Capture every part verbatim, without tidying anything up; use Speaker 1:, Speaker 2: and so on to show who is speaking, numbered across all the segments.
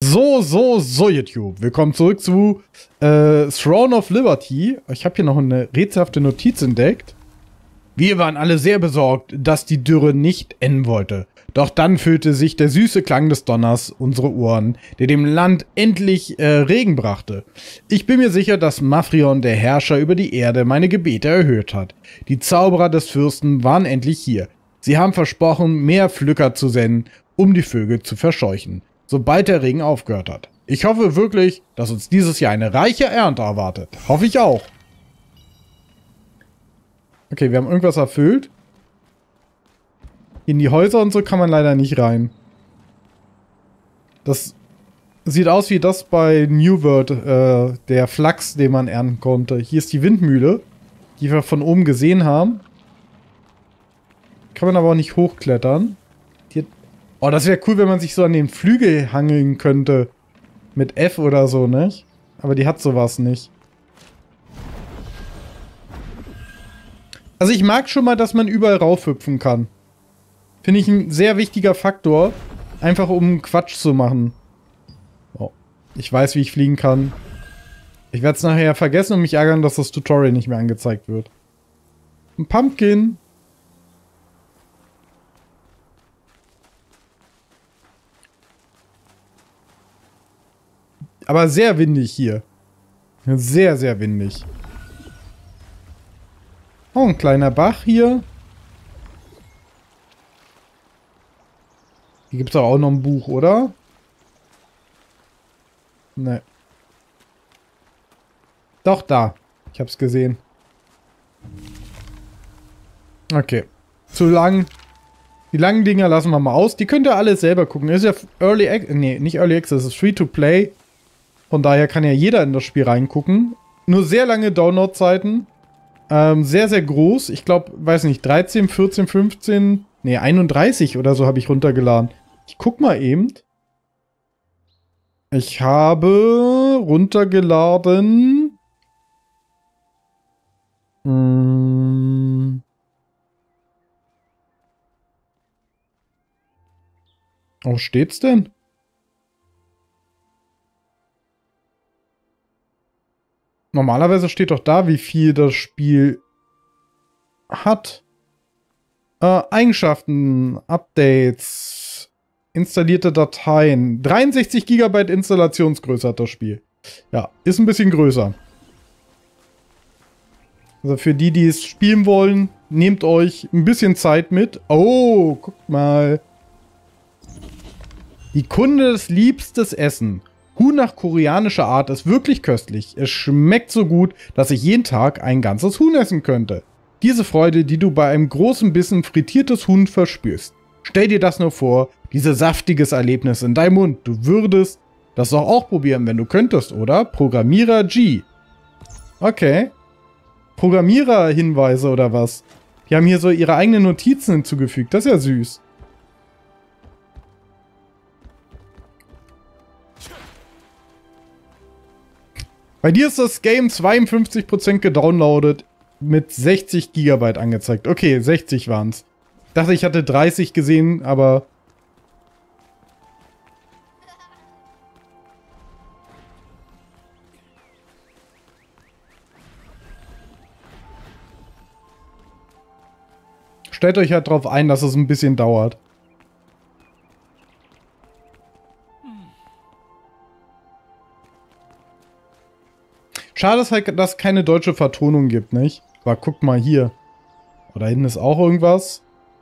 Speaker 1: So, so, so, YouTube. Willkommen zurück zu äh, Throne of Liberty. Ich habe hier noch eine rätselhafte Notiz entdeckt. Wir waren alle sehr besorgt, dass die Dürre nicht enden wollte. Doch dann füllte sich der süße Klang des Donners unsere Ohren, der dem Land endlich äh, Regen brachte. Ich bin mir sicher, dass Mafrion, der Herrscher über die Erde, meine Gebete erhört hat. Die Zauberer des Fürsten waren endlich hier. Sie haben versprochen, mehr Pflücker zu senden, um die Vögel zu verscheuchen, sobald der Regen aufgehört hat. Ich hoffe wirklich, dass uns dieses Jahr eine reiche Ernte erwartet. Hoffe ich auch. Okay, wir haben irgendwas erfüllt. In die Häuser und so kann man leider nicht rein. Das sieht aus wie das bei New World, äh, der Flachs, den man ernten konnte. Hier ist die Windmühle, die wir von oben gesehen haben. Kann man aber auch nicht hochklettern. Die hat Oh, das wäre cool, wenn man sich so an den Flügel hangeln könnte. Mit F oder so, nicht? Aber die hat sowas nicht. Also ich mag schon mal, dass man überall raufhüpfen kann. Finde ich ein sehr wichtiger Faktor. Einfach um Quatsch zu machen. Oh, ich weiß, wie ich fliegen kann. Ich werde es nachher vergessen und mich ärgern, dass das Tutorial nicht mehr angezeigt wird. Ein Pumpkin. Aber sehr windig hier. Sehr, sehr windig. Oh, ein kleiner Bach hier. Hier gibt es auch noch ein Buch, oder? Ne. Doch, da. Ich hab's gesehen. Okay. Zu lang. Die langen Dinger lassen wir mal aus. Die könnt ihr alle selber gucken. Ist ja Early Access. Nee, nicht Early Access. Das ist Free to Play. Von daher kann ja jeder in das Spiel reingucken. Nur sehr lange Download-Zeiten. Ähm, sehr, sehr groß. Ich glaube, weiß nicht, dreizehn, vierzehn, fünfzehn, nee, einunddreißig oder so habe ich runtergeladen. Ich guck mal eben. Ich habe runtergeladen. Hm. Wo steht's denn? Normalerweise steht doch da, wie viel das Spiel hat. Äh, Eigenschaften, Updates, installierte Dateien. dreiundsechzig Gigabyte Installationsgröße hat das Spiel. Ja, ist ein bisschen größer. Also für die, die es spielen wollen, nehmt euch ein bisschen Zeit mit. Oh, guckt mal. Die Kunde des liebstes Essen. Huhn nach koreanischer Art ist wirklich köstlich. Es schmeckt so gut, dass ich jeden Tag ein ganzes Huhn essen könnte. Diese Freude, die du bei einem großen Bissen frittiertes Huhn verspürst. Stell dir das nur vor, dieses saftiges Erlebnis in deinem Mund. Du würdest das doch auch probieren, wenn du könntest, oder? Programmierer G. Okay. Programmierer-Hinweise oder was? Die haben hier so ihre eigenen Notizen hinzugefügt. Das ist ja süß. Bei dir ist das Game zweiundfünfzig Prozent gedownloadet, mit sechzig Gigabyte angezeigt. Okay, sechzig waren es. Ich dachte, ich hatte dreißig gesehen, aber... Stellt euch halt drauf ein, dass es ein bisschen dauert. Schade ist halt, dass es keine deutsche Vertonung gibt, nicht? Aber guck mal hier. Oh, da hinten ist auch irgendwas.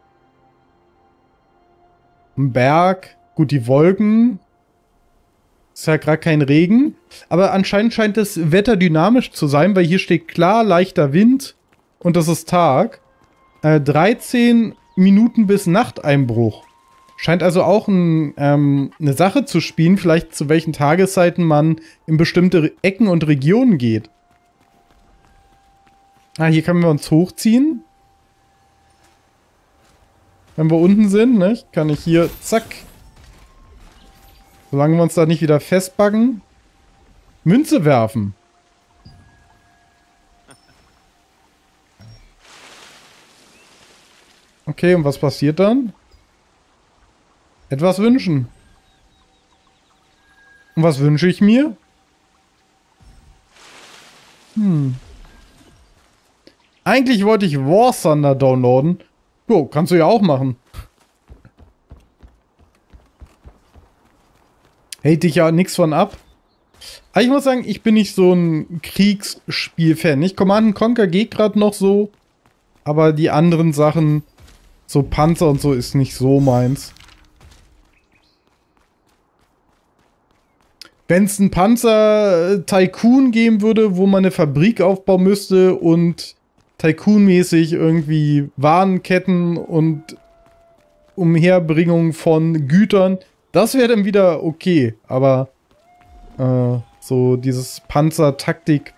Speaker 1: Ein Berg. Gut, die Wolken. Ist ja gerade kein Regen. Aber anscheinend scheint das Wetter dynamisch zu sein, weil hier steht klar, leichter Wind. Und das ist Tag. Äh, dreizehn Minuten bis Nachteinbruch. Scheint also auch ein, ähm, eine Sache zu spielen, vielleicht zu welchen Tageszeiten man in bestimmte Ecken und Regionen geht. Ah, hier können wir uns hochziehen. Wenn wir unten sind, ne, kann ich hier, zack. Solange wir uns da nicht wieder festbacken. Münze werfen. Okay, und was passiert dann? Etwas wünschen. Und was wünsche ich mir? Hm. Eigentlich wollte ich War Thunder downloaden. Jo, kannst du ja auch machen. Hält dich ja nichts von ab. Aber ich muss sagen, ich bin nicht so ein Kriegsspiel-Fan. Ich Command and Conquer geht gerade noch so. Aber die anderen Sachen, so Panzer und so, ist nicht so meins. Wenn es einen Panzer-Tycoon geben würde, wo man eine Fabrik aufbauen müsste und Tycoon-mäßig irgendwie Warenketten und Umherbringung von Gütern, das wäre dann wieder okay. Aber äh, so dieses Panzer-Taktik.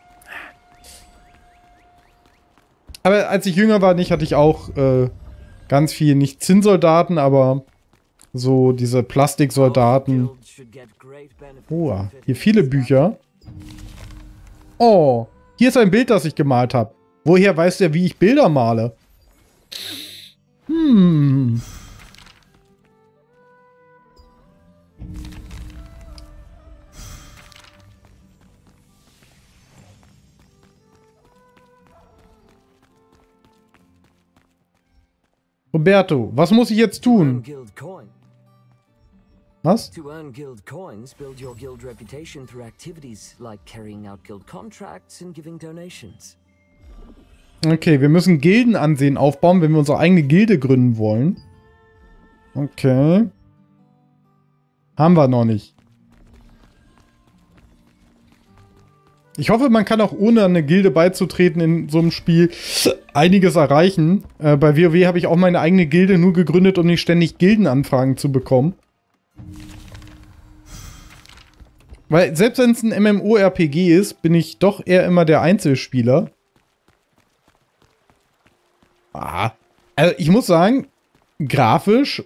Speaker 1: Aber als ich jünger war, nicht, hatte ich auch äh, ganz viel, nicht Zinnsoldaten, aber so diese Plastiksoldaten. Oh, hier viele Bücher. Oh, hier ist ein Bild, das ich gemalt habe. Woher weiß der, wie ich Bilder male? Hm. Roberto, was muss ich jetzt tun? Was?
Speaker 2: To earn guild coins, build your guild reputation through activities like carrying out guild contracts and giving donations.
Speaker 1: Okay, wir müssen Gildenansehen aufbauen, wenn wir unsere eigene Gilde gründen wollen. Okay. Haben wir noch nicht. Ich hoffe, man kann auch ohne eine Gilde beizutreten in so einem Spiel einiges erreichen. Äh, bei WoW habe ich auch meine eigene Gilde nur gegründet, um nicht ständig Gildenanfragen zu bekommen. Weil selbst wenn es ein MMORPG ist, bin ich doch eher immer der Einzelspieler. Ah, also ich muss sagen, grafisch,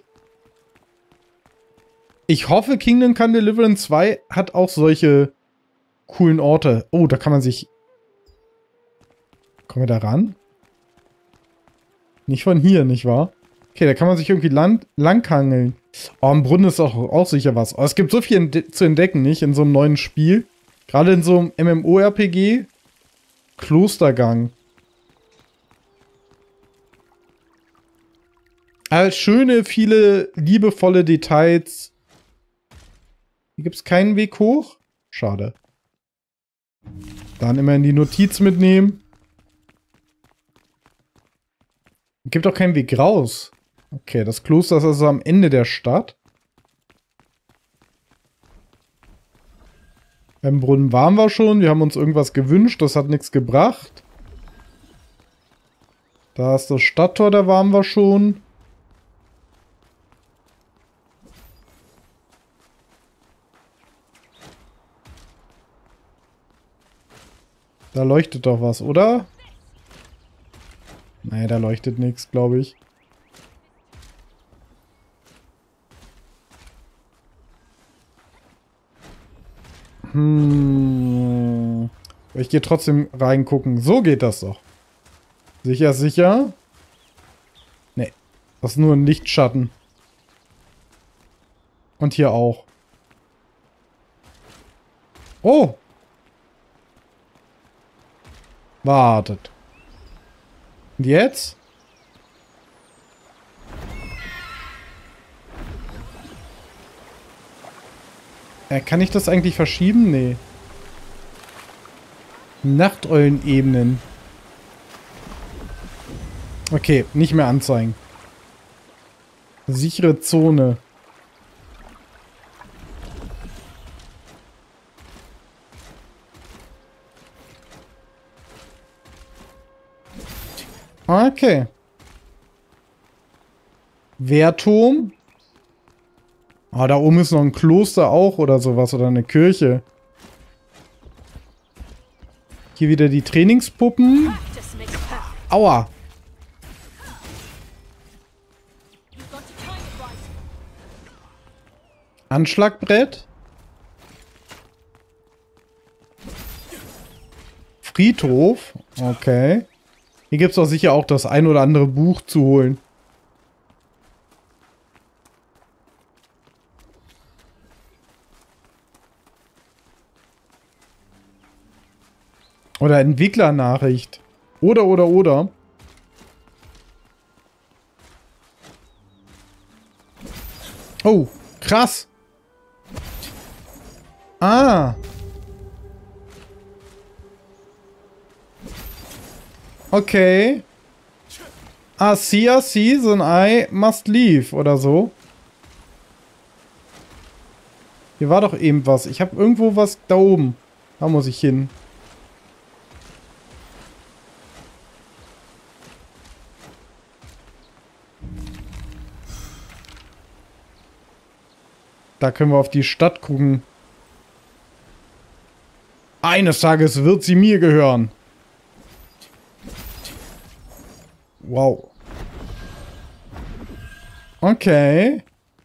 Speaker 1: ich hoffe, Kingdom Come Deliverance zwei hat auch solche coolen Orte. Oh, da kann man sich... Kommen wir da ran? Nicht von hier, nicht wahr? Okay, da kann man sich irgendwie land langhangeln. Oh, im Brunnen ist auch, auch sicher was. Oh, es gibt so viel ent zu entdecken, nicht? In so einem neuen Spiel. Gerade in so einem MMORPG. Klostergang. Als schöne, viele liebevolle Details. Hier gibt es keinen Weg hoch. Schade. Dann immer in die Notiz mitnehmen. Gibt auch keinen Weg raus. Okay, das Kloster ist also am Ende der Stadt. Beim Brunnen waren wir schon. Wir haben uns irgendwas gewünscht. Das hat nichts gebracht. Da ist das Stadttor, da waren wir schon. Da leuchtet doch was, oder? Nee, da leuchtet nichts, glaube ich. Hm. Ich gehe trotzdem reingucken. So geht das doch. Sicher, sicher. Nee. Das ist nur ein Lichtschatten. Und hier auch. Oh! Wartet. Und jetzt? Äh, kann ich das eigentlich verschieben? Nee. Nachteulen-Ebenen. Okay, nicht mehr anzeigen. Sichere Zone. Okay. Wehrturm. Ah, da oben ist noch ein Kloster auch oder sowas. Oder eine Kirche. Hier wieder die Trainingspuppen. Aua. Anschlagbrett. Friedhof. Okay. Hier gibt es doch sicher auch das ein oder andere Buch zu holen. Oder Entwicklernachricht. Oder, oder, oder. Oh, krass. Ah. Okay. Ah, see, I see, then I must leave. Oder so. Hier war doch eben was. Ich habe irgendwo was da oben. Da muss ich hin. Da können wir auf die Stadt gucken. Eines Tages wird sie mir gehören. Wow. Okay.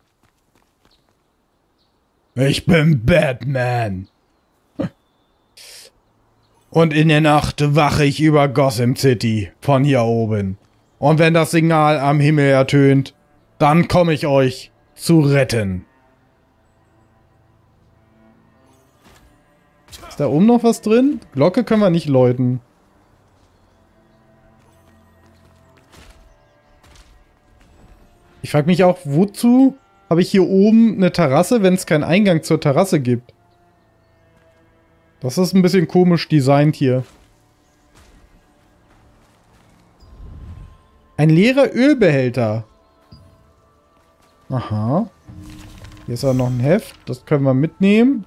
Speaker 1: Ich bin Batman. Und in der Nacht wache ich über Gotham City von hier oben. Und wenn das Signal am Himmel ertönt, dann komme ich euch zu retten. Ist da oben noch was drin? Glocke können wir nicht läuten. Ich frage mich auch, wozu habe ich hier oben eine Terrasse, wenn es keinen Eingang zur Terrasse gibt? Das ist ein bisschen komisch designt hier. Ein leerer Ölbehälter. Aha. Hier ist auch noch ein Heft. Das können wir mitnehmen.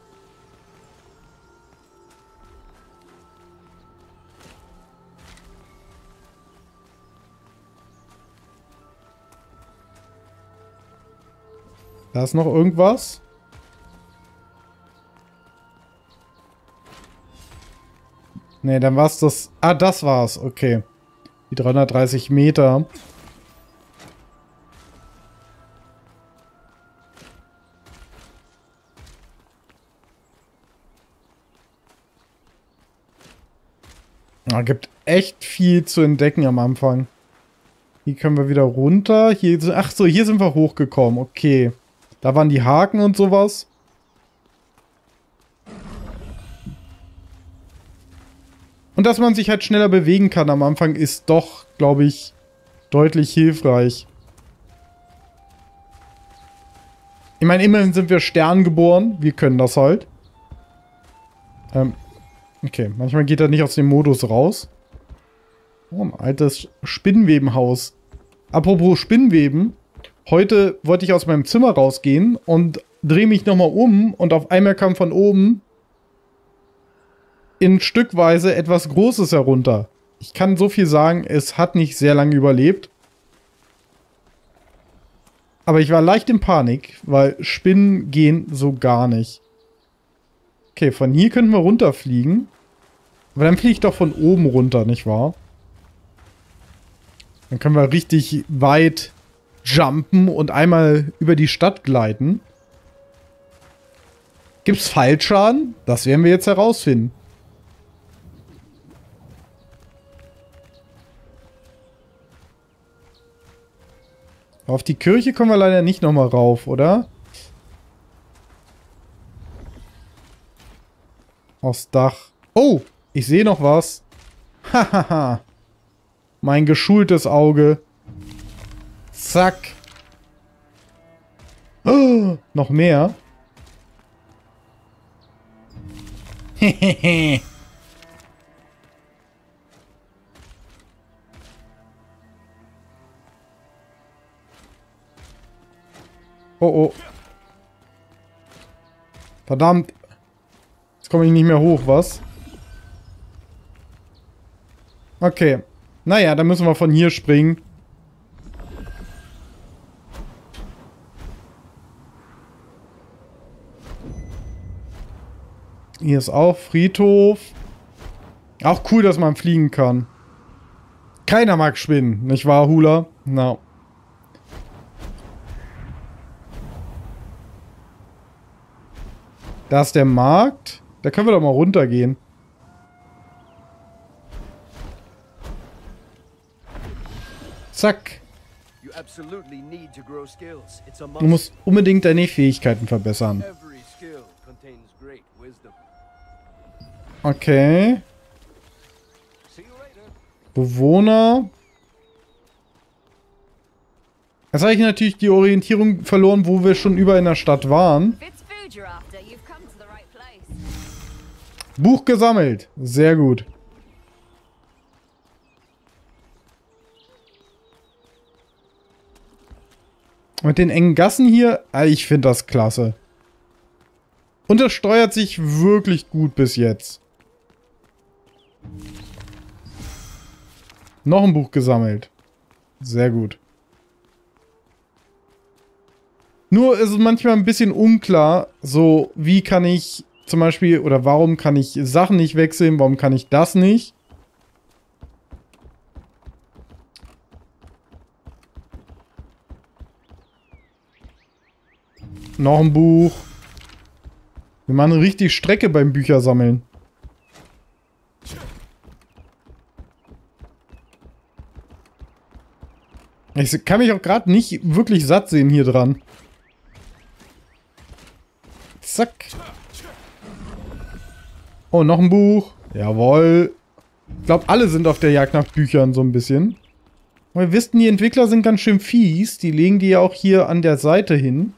Speaker 1: Da ist noch irgendwas. Ne, dann war es das... Ah, das war's. Okay. Die dreihundertdreißig Meter. Ah, gibt echt viel zu entdecken am Anfang. Hier können wir wieder runter. Hier, ach so, hier sind wir hochgekommen. Okay. Da waren die Haken und sowas. Und dass man sich halt schneller bewegen kann am Anfang ist doch, glaube ich, deutlich hilfreich. Ich meine, immerhin sind wir Sterngeboren. Wir können das halt. Ähm, okay, manchmal geht er nicht aus dem Modus raus. Oh, ein altes Spinnwebenhaus. Apropos Spinnweben. Heute wollte ich aus meinem Zimmer rausgehen und drehe mich nochmal um und auf einmal kam von oben in Stückweise etwas Großes herunter. Ich kann so viel sagen, es hat nicht sehr lange überlebt. Aber ich war leicht in Panik, weil Spinnen gehen so gar nicht. Okay, von hier könnten wir runterfliegen. Aber dann fliege ich doch von oben runter, nicht wahr? Dann können wir richtig weit jumpen und einmal über die Stadt gleiten. Gibt's Fallschaden? Das werden wir jetzt herausfinden. Auf die Kirche kommen wir leider nicht nochmal rauf, oder? Aufs Dach. Oh, ich sehe noch was. Hahaha. Mein geschultes Auge. Zack. Oh, noch mehr. Hehehe. Oh, oh. Verdammt. Jetzt komme ich nicht mehr hoch, was? Okay. Naja, dann müssen wir von hier springen. Hier ist auch Friedhof. Auch cool, dass man fliegen kann. Keiner mag Spinnen, nicht wahr, Hula? Na. Da ist der Markt. Da können wir doch mal runtergehen. Zack. Du musst unbedingt deine Fähigkeiten verbessern. Okay. Bewohner. Jetzt habe ich natürlich die Orientierung verloren, wo wir schon überall in der Stadt waren. Buch gesammelt. Sehr gut. Mit den engen Gassen hier, ich finde das klasse. Und das steuert sich wirklich gut bis jetzt. Noch ein Buch gesammelt. Sehr gut. Nur ist es manchmal ein bisschen unklar, so wie kann ich zum Beispiel, oder warum kann ich Sachen nicht wechseln, warum kann ich das nicht? Noch ein Buch. Wir machen eine richtige Strecke beim Büchersammeln. Ich kann mich auch gerade nicht wirklich satt sehen hier dran. Zack. Oh, noch ein Buch. Jawohl. Ich glaube, alle sind auf der Jagd nach Büchern so ein bisschen. Und wir wissen, die Entwickler sind ganz schön fies. Die legen die ja auch hier an der Seite hin.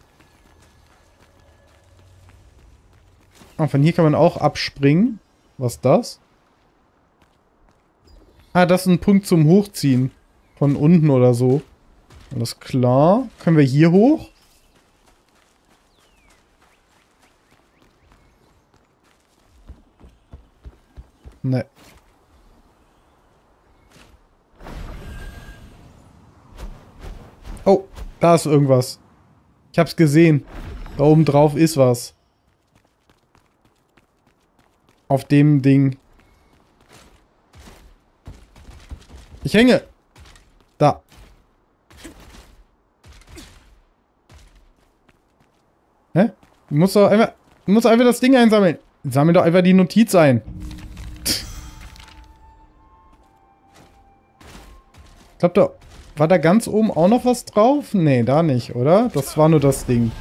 Speaker 1: Ah, von hier kann man auch abspringen. Was ist das? Ah, das ist ein Punkt zum Hochziehen. Von unten oder so. Alles klar. Können wir hier hoch? Ne. Oh, da ist irgendwas. Ich hab's gesehen. Da oben drauf ist was. Auf dem Ding. Ich hänge. Da. Hä? Du musst doch einfach, du musst einfach das Ding einsammeln. Sammel doch einfach die Notiz ein. Ich glaube, da war da ganz oben auch noch was drauf? Nee, da nicht, oder? Das war nur das Ding.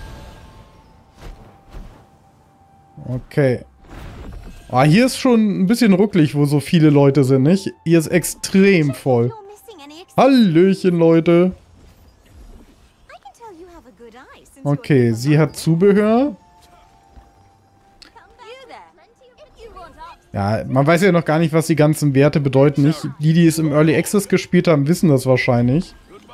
Speaker 1: Okay. Ah, hier ist schon ein bisschen rucklig, wo so viele Leute sind, nicht? Hier ist extrem voll. Hallöchen, Leute. Okay, sie hat Zubehör. Ja, man weiß ja noch gar nicht, was die ganzen Werte bedeuten. Nicht? Die, die es im Early Access gespielt haben, wissen das wahrscheinlich.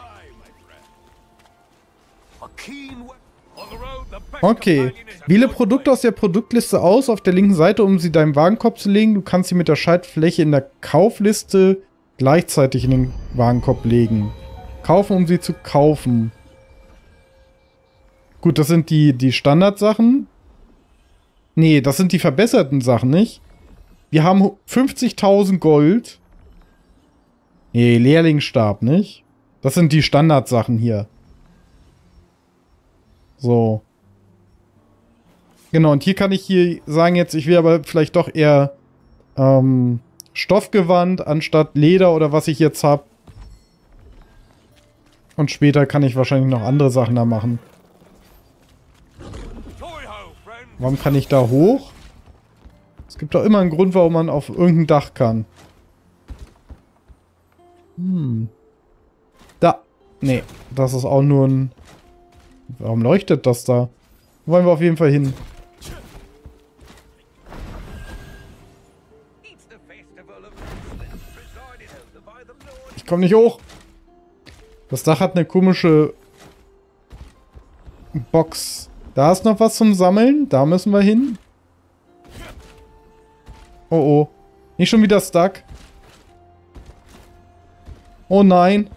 Speaker 1: Okay. Wähle Produkte aus der Produktliste aus auf der linken Seite, um sie deinem Warenkorb zu legen. Du kannst sie mit der Schaltfläche in der Kaufliste gleichzeitig in den Warenkorb legen. Kaufen, um sie zu kaufen. Gut, das sind die, die Standardsachen. Nee, das sind die verbesserten Sachen, nicht? Wir haben fünfzigtausend Gold. Nee, Lehrlingsstab, nicht? Das sind die Standardsachen hier. So. Genau, und hier kann ich hier sagen jetzt, ich will aber vielleicht doch eher ähm, Stoffgewand anstatt Leder oder was ich jetzt habe. Und später kann ich wahrscheinlich noch andere Sachen da machen. Warum kann ich da hoch? Es gibt doch immer einen Grund, warum man auf irgendein Dach kann. Hm. Da. Nee, das ist auch nur ein... Warum leuchtet das da? Wollen wir auf jeden Fall hin. Ich komme nicht hoch. Das Dach hat eine komische Box. Da ist noch was zum Sammeln. Da müssen wir hin. Oh oh. Nicht schon wieder stuck. Oh nein.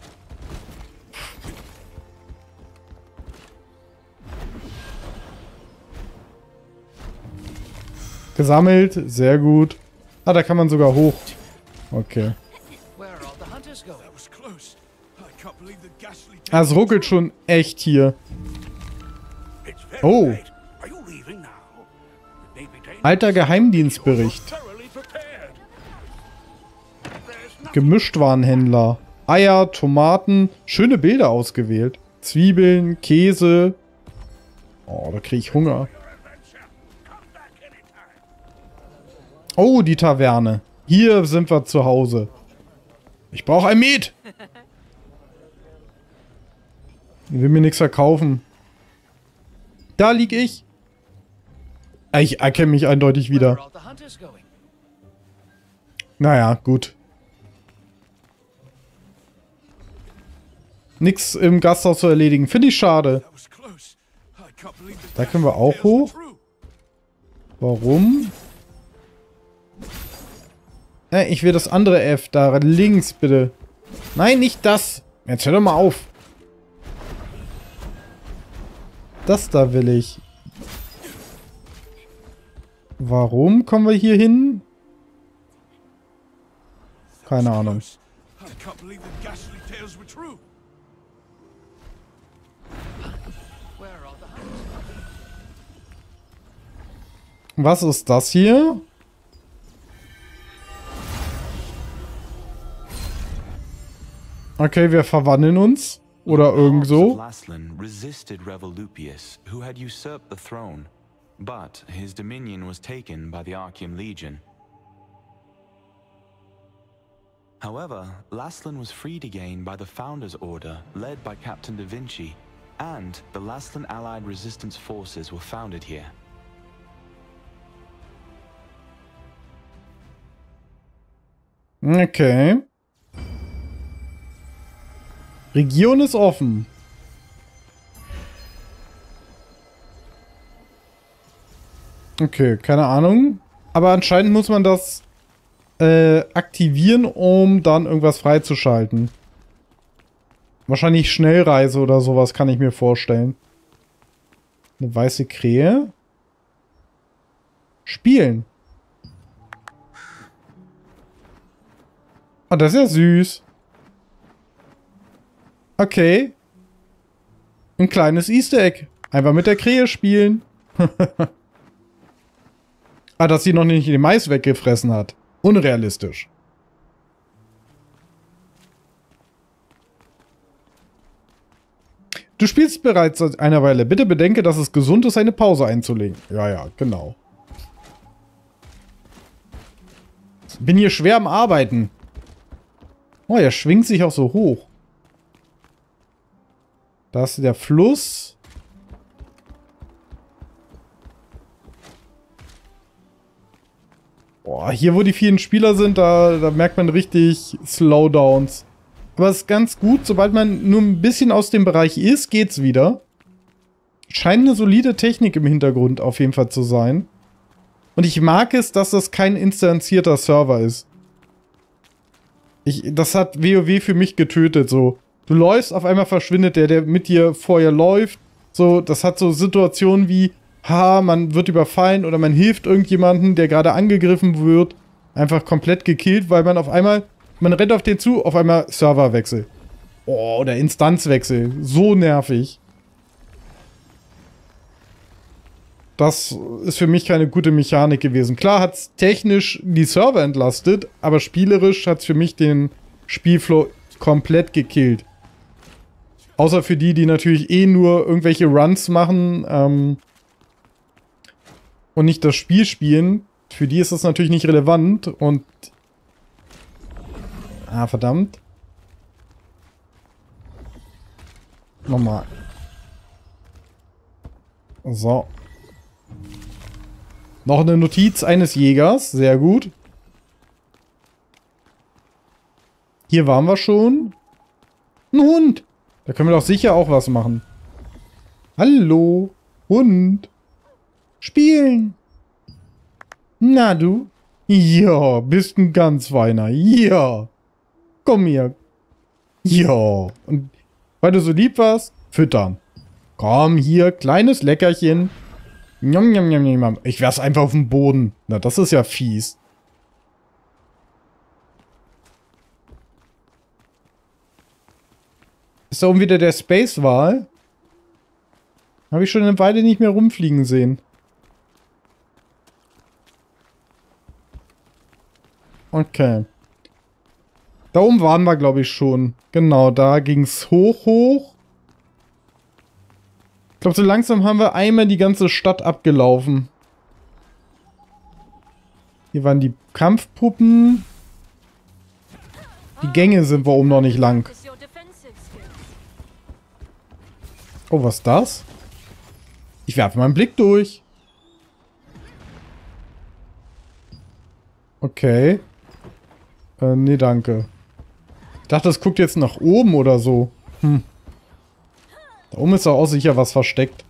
Speaker 1: Gesammelt. Sehr gut. Ah, da kann man sogar hoch. Okay. Ah, es ruckelt schon echt hier. Oh. Alter Geheimdienstbericht. Gemischtwarenhändler. Eier, Tomaten. Schöne Bilder ausgewählt. Zwiebeln, Käse. Oh, da kriege ich Hunger. Oh, die Taverne. Hier sind wir zu Hause. Ich brauche ein Miet. Ich will mir nichts verkaufen. Da lieg ich. Ich erkenne mich eindeutig wieder. Naja, gut. Nix im Gasthaus zu erledigen. Finde ich schade. Da können wir auch hoch. Warum? Äh, ich will das andere F. Da links, bitte. Nein, nicht das. Jetzt hör doch mal auf. Das da will ich. Warum kommen wir hier hin? Keine Ahnung. Was ist das hier? Okay, wir verwandeln uns. Oder irgend so.
Speaker 3: Laslan resisted Revolupius, who had usurped the throne, but his dominion was taken by the Archean Legion. However, Laslan was freed again by the Founders Order, led by Captain Da Vinci, and the Laslan Allied Resistance Forces were founded here.
Speaker 1: Okay. Region ist offen. Okay, keine Ahnung. Aber anscheinend muss man das äh, aktivieren, um dann irgendwas freizuschalten. Wahrscheinlich Schnellreise oder sowas kann ich mir vorstellen. Eine weiße Krähe. Spielen. Ah, das ist ja süß. Okay. Ein kleines Easter Egg. Einfach mit der Krähe spielen. Ah, dass sie noch nicht den Mais weggefressen hat. Unrealistisch. Du spielst bereits seit einer Weile. Bitte bedenke, dass es gesund ist, eine Pause einzulegen. Ja, ja, genau. Bin hier schwer am Arbeiten. Oh, er schwingt sich auch so hoch. Da ist der Fluss. Boah, hier wo die vielen Spieler sind, da, da merkt man richtig Slowdowns. Aber es ist ganz gut, sobald man nur ein bisschen aus dem Bereich ist, geht's wieder. Scheint eine solide Technik im Hintergrund auf jeden Fall zu sein. Und ich mag es, dass das kein instanzierter Server ist. Ich, das hat WoW für mich getötet, so. Du läufst, auf einmal verschwindet der, der mit dir vorher läuft. So, das hat so Situationen wie, ha, man wird überfallen oder man hilft irgendjemandem, der gerade angegriffen wird. Einfach komplett gekillt, weil man auf einmal, man rennt auf den zu, auf einmal Serverwechsel. Oh, oder Instanzwechsel. So nervig. Das ist für mich keine gute Mechanik gewesen. Klar hat es technisch die Server entlastet, aber spielerisch hat es für mich den Spielflow komplett gekillt. Außer für die, die natürlich eh nur irgendwelche Runs machen ähm, und nicht das Spiel spielen. Für die ist das natürlich nicht relevant und... Ah, verdammt. Nochmal. So. Noch eine Notiz eines Jägers. Sehr gut. Hier waren wir schon. Ein Hund. Da können wir doch sicher auch was machen. Hallo. Hund. Spielen. Na du? Ja, bist ein ganz feiner. Ja. Komm hier. Ja. Und weil du so lieb warst, füttern. Komm hier, kleines Leckerchen. Njam, njam, njam, njam. Ich werf's einfach auf den Boden. Na, das ist ja fies. Ist da oben wieder der Space-Wal? Habe ich schon eine Weile nicht mehr rumfliegen sehen. Okay. Da oben waren wir, glaube ich, schon. Genau, da ging's hoch, hoch. Ich glaube, so langsam haben wir einmal die ganze Stadt abgelaufen. Hier waren die Kampfpuppen. Die Gänge sind wir oben noch nicht lang. Oh, was ist das? Ich werfe mal einen Blick durch. Okay. Äh, nee, danke. Ich dachte, das guckt jetzt nach oben oder so. Hm. Da oben ist doch auch sicher was versteckt.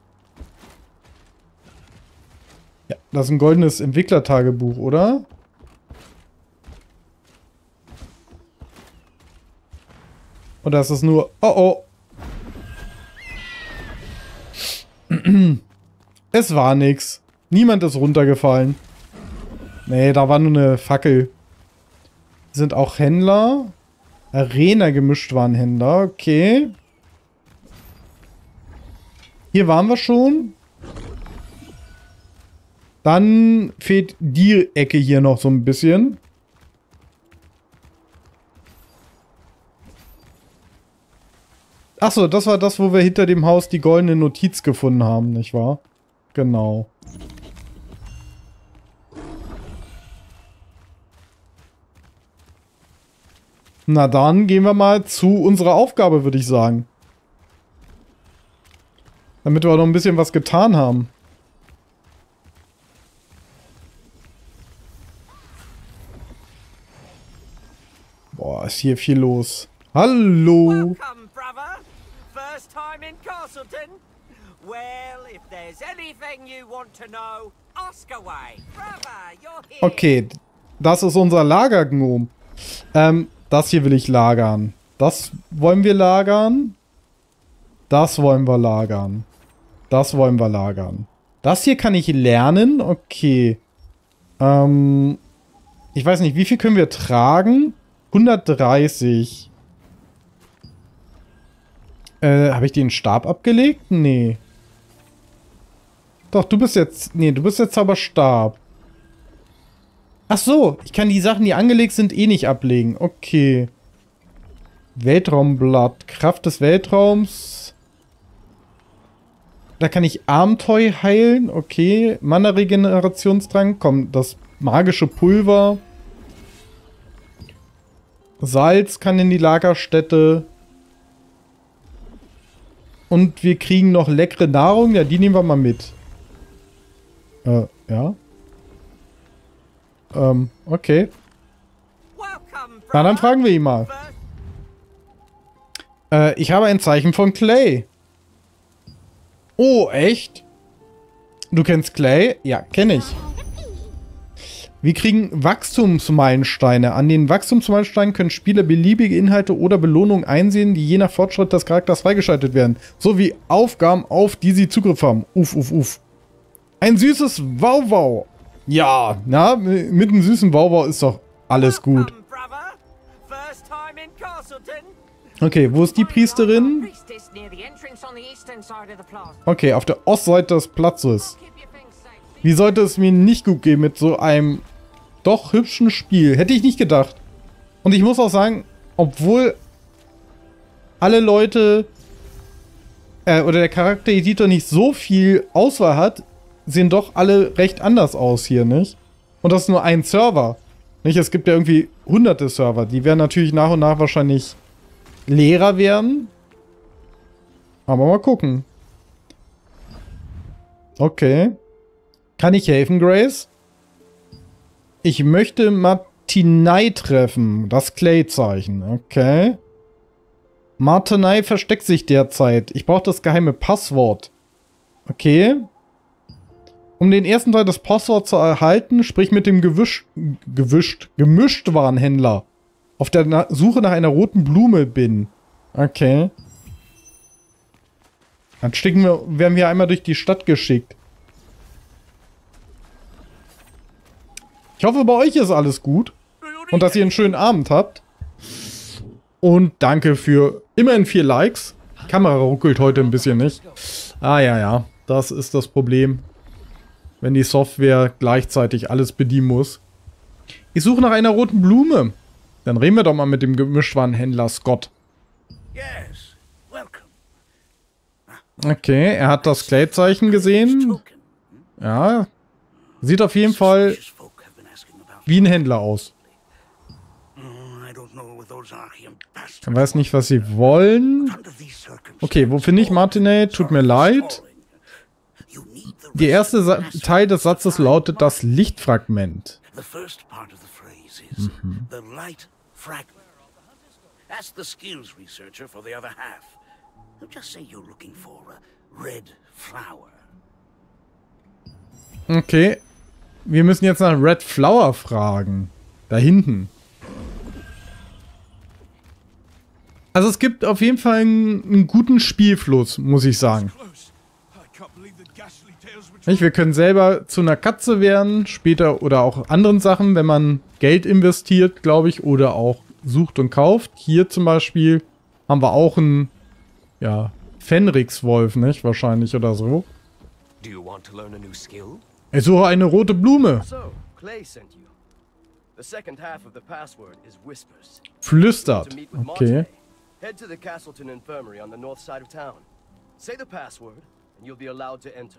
Speaker 1: Ja, das ist ein goldenes Entwicklertagebuch, oder? Oder ist es nur... Oh, oh. Es war nix. Niemand ist runtergefallen. Nee, da war nur eine Fackel. Sind auch Händler. Arena-Gemischtwarenhändler. Okay. Hier waren wir schon. Dann fehlt die Ecke hier noch so ein bisschen. Achso, das war das, wo wir hinter dem Haus die goldene Notiz gefunden haben, nicht wahr? Genau. Na dann gehen wir mal zu unserer Aufgabe, würde ich sagen. Damit wir noch ein bisschen was getan haben. Boah, ist hier viel los. Hallo!
Speaker 4: Welcome, brother. First time in Castleton? Well, if there's anything you want to know, ask away. Brother, you're here.
Speaker 1: Okay, das ist unser Lagergnom. Ähm, das hier will ich lagern. Das wollen wir lagern. Das wollen wir lagern. Das wollen wir lagern. Das hier kann ich lernen. Okay. Ähm, ich weiß nicht, wie viel können wir tragen? hundertdreißig. Äh, habe ich den Stab abgelegt? Nee. Doch, du bist jetzt... Nee, du bist jetzt Zauberstab. Ach so, ich kann die Sachen, die angelegt sind, eh nicht ablegen. Okay. Weltraumblatt. Kraft des Weltraums. Da kann ich Abenteuer heilen. Okay. Mana-Regenerationstrank. Komm, das magische Pulver. Salz kann in die Lagerstätte. Und wir kriegen noch leckere Nahrung. Ja, die nehmen wir mal mit. Äh, ja. Ähm, okay. Na, dann fragen wir ihn mal. Äh, ich habe ein Zeichen von Clay. Oh, echt? Du kennst Clay? Ja, kenne ich. Wir kriegen Wachstumsmeilensteine. An den Wachstumsmeilensteinen können Spieler beliebige Inhalte oder Belohnungen einsehen, die je nach Fortschritt des Charakters freigeschaltet werden. Sowie Aufgaben, auf die sie Zugriff haben. Uff, uff, uff. Ein süßes Wauwau. Ja, na, mit einem süßen Wauwau ist doch alles gut. Okay, wo ist die Priesterin? Okay, auf der Ostseite des Platzes. Wie sollte es mir nicht gut gehen mit so einem doch hübschen Spiel? Hätte ich nicht gedacht. Und ich muss auch sagen, obwohl alle Leute äh, oder der Charaktereditor nicht so viel Auswahl hat, sehen doch alle recht anders aus hier, nicht? Und das ist nur ein Server. Nicht? Es gibt ja irgendwie hunderte Server. Die werden natürlich nach und nach wahrscheinlich leerer werden. Aber mal gucken. Okay. Kann ich helfen, Grace? Ich möchte Martinei treffen. Das Clay-Zeichen. Okay. Martinei versteckt sich derzeit. Ich brauche das geheime Passwort. Okay. Um den ersten Teil des Passworts zu erhalten, sprich mit dem Gewisch, gewischt, Gemischtwarenhändler. Auf der Na- Suche nach einer roten Blume bin. Okay. Dann schicken wir, werden wir einmal durch die Stadt geschickt. Ich hoffe, bei euch ist alles gut. Und dass ihr einen schönen Abend habt. Und danke für immerhin vier Likes. Die Kamera ruckelt heute ein bisschen nicht. Ah ja, ja. Das ist das Problem. Wenn die Software gleichzeitig alles bedienen muss. Ich suche nach einer roten Blume. Dann reden wir doch mal mit dem Gemischtwarenhändler Scott. Okay, er hat das Clay-Zeichen gesehen. Ja. Sieht auf jeden Fall wie ein Händler aus. Ich weiß nicht, was sie wollen. Okay, wo finde ich Martinet? Tut mir leid. Der erste Sa Teil des Satzes lautet das Lichtfragment. Mhm.
Speaker 5: Ask the skills researcher for the other half. Just say you're looking for a red flower.
Speaker 1: Okay. Wir müssen jetzt nach Red Flower fragen. Da hinten. Also es gibt auf jeden Fall einen, einen guten Spielfluss, muss ich sagen. Nicht, wir können selber zu einer Katze werden, später oder auch anderen Sachen, wenn man Geld investiert, glaube ich, oder auch sucht und kauft. Hier zum Beispiel haben wir auch einen, ja, Fenrixwolf, nicht? Wahrscheinlich oder so.
Speaker 6: Do you want to learn a new skill?
Speaker 1: Ich suche eine rote Blume.
Speaker 7: So, Clay sent you. The second half of the password is whispers.
Speaker 1: Flüstert. Okay.
Speaker 7: Head to the Castleton Infirmary on the north side of town. Say the password, and you'll be allowed to enter.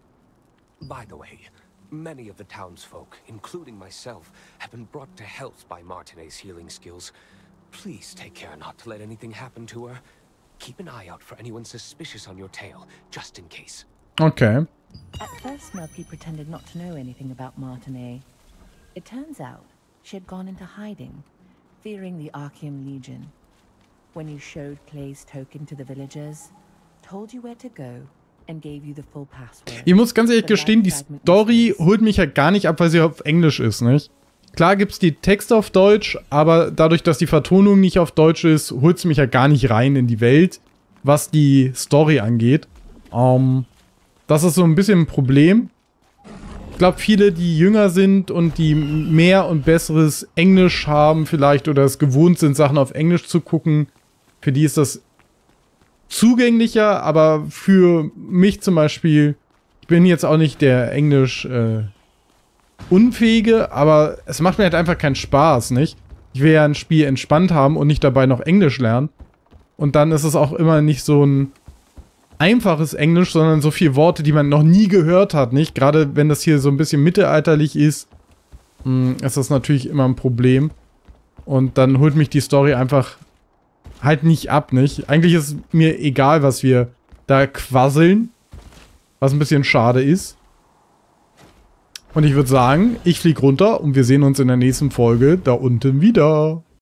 Speaker 6: By the way, many of the townsfolk, including myself, have been brought to health by Martinet's healing skills. Please take care not to let anything happen to her. Keep an eye out for anyone suspicious on your tail, just in case.
Speaker 1: Okay.
Speaker 8: At first, Melky pretended not to know anything about Martinet. It turns out she had gone into hiding, fearing the Archeum Legion. When you showed Clay's token to the villagers, told you where to go, and gave you the full password.
Speaker 1: Ich muss ganz ehrlich gestehen, die Story holt mich ja gar nicht ab, weil sie auf Englisch ist, nicht? Klar gibt's die Texte auf Deutsch, aber dadurch, dass die Vertonung nicht auf Deutsch ist, holt es mich ja gar nicht rein in die Welt, was die Story angeht. Ähm, das ist so ein bisschen ein Problem. Ich glaube, viele, die jünger sind und die mehr und besseres Englisch haben vielleicht oder es gewohnt sind, Sachen auf Englisch zu gucken, für die ist das zugänglicher, aber für mich zum Beispiel, ich bin jetzt auch nicht der Englisch äh, Unfähige, aber es macht mir halt einfach keinen Spaß, nicht? Ich will ja ein Spiel entspannt haben und nicht dabei noch Englisch lernen. Und dann ist es auch immer nicht so ein einfaches Englisch, sondern so viele Worte, die man noch nie gehört hat, nicht? Gerade wenn das hier so ein bisschen mittelalterlich ist, mh, ist das natürlich immer ein Problem. Und dann holt mich die Story einfach halt nicht ab, nicht? Eigentlich ist mir egal, was wir da quasseln, was ein bisschen schade ist. Und ich würde sagen, ich fliege runter und wir sehen uns in der nächsten Folge da unten wieder.